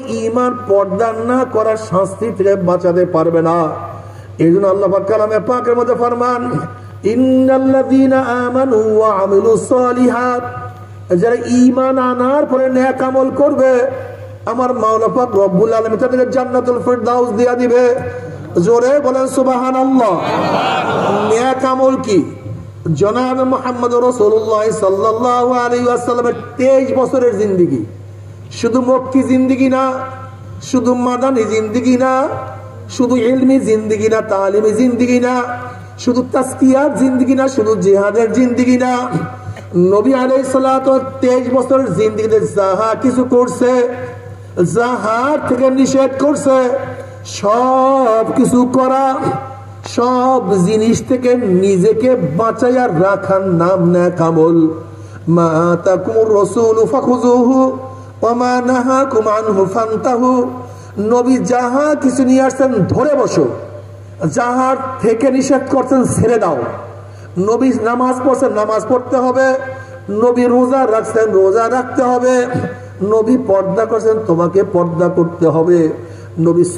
ঈমান পর্দা না করার শাস্তি থেকে বাঁচাতে পারবে না। এই জন্য আল্লাহ পাক কালামে পাকের মধ্যে ফরমান, ইন্নাল্লাযীনা আমানু ওয়া আমিলুস সালিহাত, যারা ঈমান আনার পরে নেক আমল করবে আমার মাওলা পাক রব্বুল আলামিন তাদেরকে জান্নাতুল ফিরদাউস দিয়ে দিবে। জোরে বলেন সুবহানাল্লাহ। নেক আমল কি? জনাব মুহাম্মদ রাসূলুল্লাহ সাল্লাল্লাহু আলাইহি ওয়াসাল্লামের 23 বছরের জিন্দেগি, শুধু মক্কি জিন্দেগি না, শুধু মাদানী জিন্দেগি না, শুধু ইলমি জিন্দেগি না, তালিমি জিন্দেগি না, শুধু তাসকিয়ার জিন্দেগি না, শুধু জিহাদের জিন্দেগি না। নবী আলাইহিস সালাতু 23 বছরের জিন্দেগিতে যাহা কিছু করছে, যাহা থেকে নিষেধ করছে, সব কিছু করা, সব জিনিস থেকে নিজেকে বাঁচাইয়া রাখার নাম নেক আমল। মা আতাকুমুর রাসূলু ফাখুযুহু ওয়া মা নাহাকুম আনহু ফান্তাহু। নবী যাহা কিছু নিয়ে আসছেন ধরে বসো, যাহার থেকে নিষেধ করছেন ছেড়ে দাও। নবী নামাজ পড়ছেন নামাজ পড়তে হবে, নবী রোজা রাখছেন রোজা রাখতে হবে, নবী পর্দা করছেন তোমাকে পর্দা করতে হবে, নবীর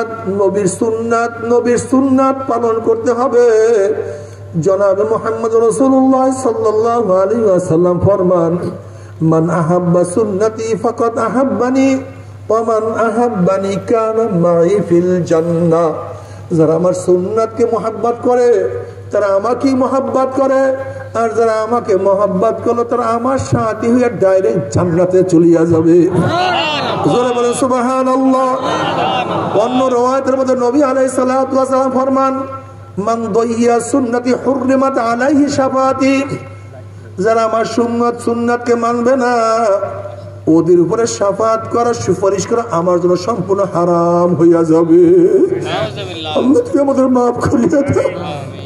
সুন্নাত পালন করতে হবে। জনাব মুহাম্মদ রাসূলুল্লাহ সাল্লাল্লাহু আলাইহি ওয়াসাল্লাম ফরমান, মান আহাব্বা সুন্নতি ফাকাদ আহাব্বানি ওয়া মান আহাব্বানি কানা মাই ফিল জান্নাহ। যারা আমার সুন্নাতকে মুহাব্বত করে তারা আমাকেই মুহাব্বত করে, আর যারা আমাকে মুহাব্বত করলো তারা আমার সাথী হয়ে ডাইরেক্ট জান্নাতে চলিয়া যাবে। জোরে বলেন সুবহানাল্লাহ। অন্য রওয়ায়াতের মধ্যে নবী আলাইহিস সালাতু ওয়াস সালাম ফরমান, মান দাইয়া সুন্নতি হুররিমাত আলাইহি শাফাআতি। যারা আমার সুন্নাতকে মানবে না ওদের উপরে শাফাআত করা, সুপারিশ করা আমার জন্য সম্পূর্ণ হারাম হইয়া যাবে। আল্লাহ তুমি আমাদের মাফ করিয়া দাও।